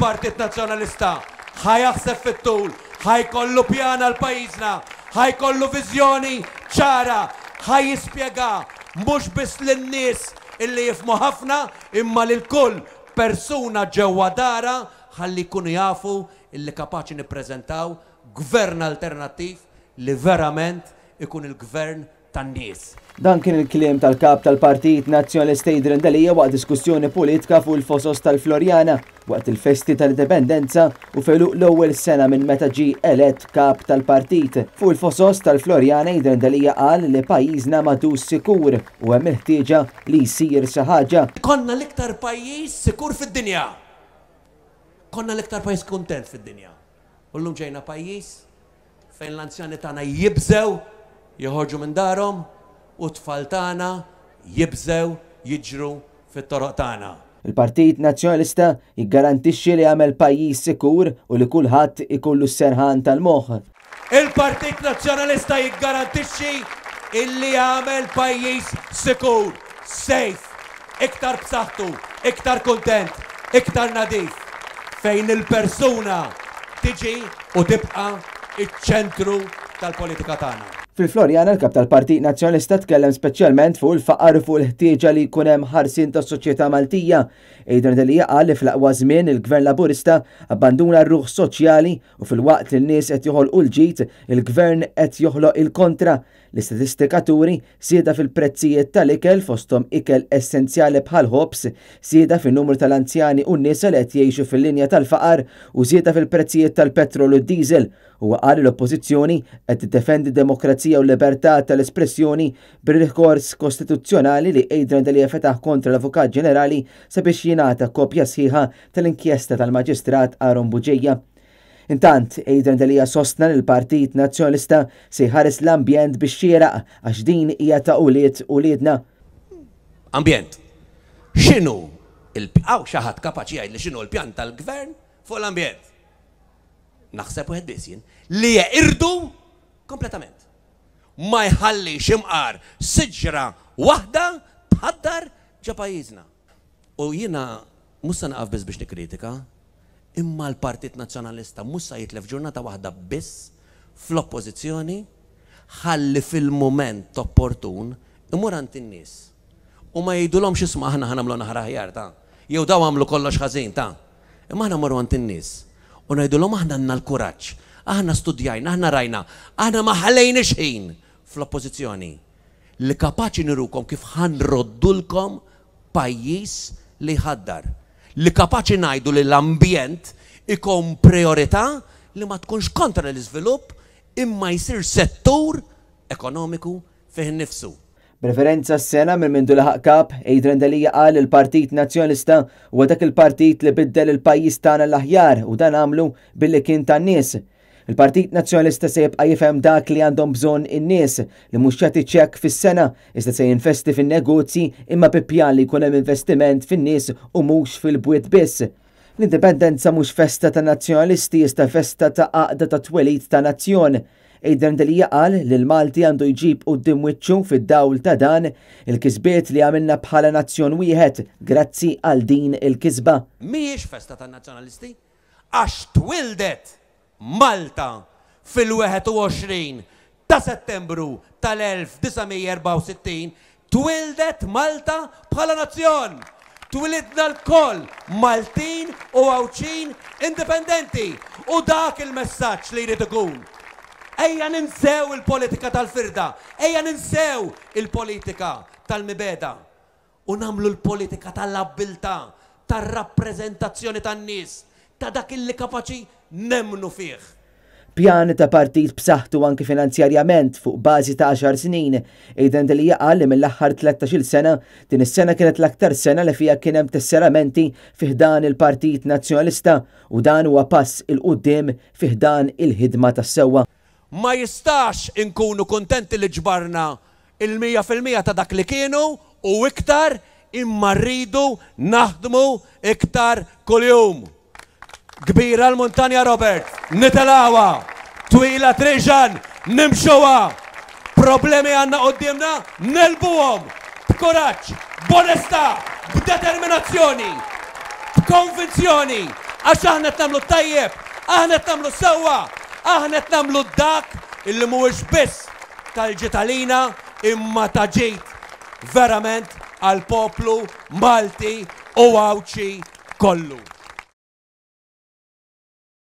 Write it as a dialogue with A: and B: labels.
A: il-Partit Nazzjonalista ħajaħseb fit-tul, ħajkollu pjana l-pajjiżna, ħajkollu viżjoni ċara, ħajjispjega mhux biss lin-nies illi jifmu ħafna imma lil kull persuna ġewwa dara ħalli jkunu jafu illi kapaċi nippreżentaw gvern alternattiv li verament ikun il-gvern tan-nies.
B: Dan kien il-kliem tal-kap tal-Partit Nazzjonalista Adrian Dalija waqt diskussjoni politika fuq il-fosos tal-Florjana waqt il-festi tal-indipendenza u feluq l-ewwel sena minn meta ġie elett kap tal-partit. Fuq il-fosos tal-Florjana Adrian Dalija qal li pajjiżna madus sikur u hemm il-ħtieġa li jsir xi ħaġa.
A: Konna l-iktar pajjiż sikur fid-dinja. Konna l-iktar pajjiż kuntent fid-dinja. U llum ġejna pajjiż fejn l-anzjani tagħna jibżew joħorġu minn darhom u tfal tagħna jibżew jiġru fit-toroq tagħna.
B: Il-Partit Nazzjonalista jiggarantixxi li jagħmel pajjiż sikur u li kulħadd ikollu s-serħan tal-moħħ.
A: Il-Partit Nazzjonalista jiggarantixxi illi jagħmel pajjiż sikur, safe, iktar b'saħħtu, iktar kuntent, iktar nadif, fejn il-persuna tiġi u tibqa' iċ-ċentru tal-politika tagħna.
B: Fil-Florjana l-kap tal-Partit Nazzjonalista tkellem speċjalment fuq il-faqar u fuq il-ħtieġa li jkun hemm ħarsien tas-soċjetà Maltija. Adrian Dalija qal li fl-aqwa żmien il-Gvern Laburista abbanduna r-ruħ soċjali u fil-waqt li n-nies qed joħolqu l-ġid, il-Gvern qed joħloq il-kontra. L-istatistika turi sieda fil-prezzijiet tal-ikel fosthom ikel essenzjali bħal ħobs, sieda fin-numru tal-anzjani u n-nies li qed jgħixu fil-linja tal-faqar u sieda fil-prezzijiet tal-petrol u d-diesel. Huwa qal l-oppożizzjoni qed tiddefendi d-demokrazija u l-libertà tal-espressjoni bir-rikors kostituzzjonali li Adrian Dalija fetaħ kontra l-Avukat Ġenerali sabiex jingħata kopja sħiħa tal-inkjesta tal-Maġistrat Aaron Buġejja. Intant, Adrian Dalija sostna li l-Partit Nazzjonalista se jħares l-ambjent biex xieraq għax din hija ta' uliedna.
A: Ambjent. X'inhu il-pjaw xi ħadd kapaċi jgħid li x'inhu l-pjan tal-Gvern fuq l-ambjent? Naħseb wieħed biss jien li jeqirdu kompletament. Ma jħallix imqar siġra waħda tħaddar ġa pajjiżna. U jiena mhux se naqaf biss biex nikkritika, imma l-Partit Nazzjonalista mhux se jitlef ġurnata waħda biss fl-oppożizzjoni ħalli fil-mument opportun imur għand in-nies. U ma jgħidulhomx isma' aħna ħanamlu naħra aħjar ta' jew daw għamlu kollox ħażin ta'. Imma aħna morru għand in-nies. U ngħidulhom aħna għandna l-kuraġġ, aħna studjajna, aħna rajna, aħna ma ħallejniex ħin fl-oppożizzjoni li kapaċi nirukom kif ħanroddulkom pajjiż li jħaddar, li kapaċi ngħidu li l-ambjent ikun priorità li ma tkunx kontra l-iżvilupp imma jsir settur ekonomiku fih innifsu.
B: B'referenza s-sena minn mindu laħaq kap, Adrian Dalija qal il-Partit Nazzjonalista huwa dak il-partit li biddel il-pajjiż tagħna l-aħjar u dan għamlu billi kien tan-nies. Il-Partit Nazzjonalista se jibqa' jifhem dak li għandhom bżonn in-nies li mhux jagħti ċekk fis-sena iżda se jinvesti fin-negozji imma bi pjan li jkun hemm investiment fin-nies u mhux fil-bwiet biss. L-indipendenza mhux festa ta' nazzjonalisti iżda festa ta' għaqda ta' twelid ta' nazzjon. Adrian Dalija qal li l-Malti għandu jġib quddiem wiċċu fid-dawl ta' dan il-kisbiet li għamilna bħala nazzjon wieħed grazzi għal din il-kisba.
A: Mhijiex festa tan-nazzjonalisti għax twildet Malta fil-21 ta' Settembru tal-1964 twildet Malta bħala nazzjon. Twilidna l-koll Maltin u Għawċin indipendenti u dak il-messaġġ li jrid ikun. Ejja ninsew il-politika tal-firda, ejja ninsew il-politika tal-mibeda u namlu l-politika tal-abbilta, tal-rappreżentazzjoni tan-nies, ta' dak illi kapaċi nemmnu fih.
B: Pjan ta' partit b'saħħtu anke finanzjarjament fuq bażi ta' 10 snin. Adrian Dalija qal li mill-aħħar 13-il sena din is-sena kienet l-aktar sena li fiha kien hemm tesseramenti fih dan il-Partit Nazzjonalista u dan huwa pass il-qudiem fih dan il-ħidma tas-sewwa.
A: Ma jistax inkunu kontenti li ġbarna il-100% ta' dak li kienu u iktar imma rridu naħdmu iktar kuljum. Kbira l-Montanja Robert, nitelawa, twila Triġan, nimxuwa, problemi għanna qoddimna, nelbuhom, b'kuraġġ, b'onestà, b'determinazzjoni, b'konvinzjoni, Għax aħna qed nagħmlu tajjeb, aħna qed nagħmlu sewwa, aħna qed nagħmlu dak illi mhuwiex biss tal-ġitalina imma ta' ġejt verament għal poplu Malti u Għawċi kollu.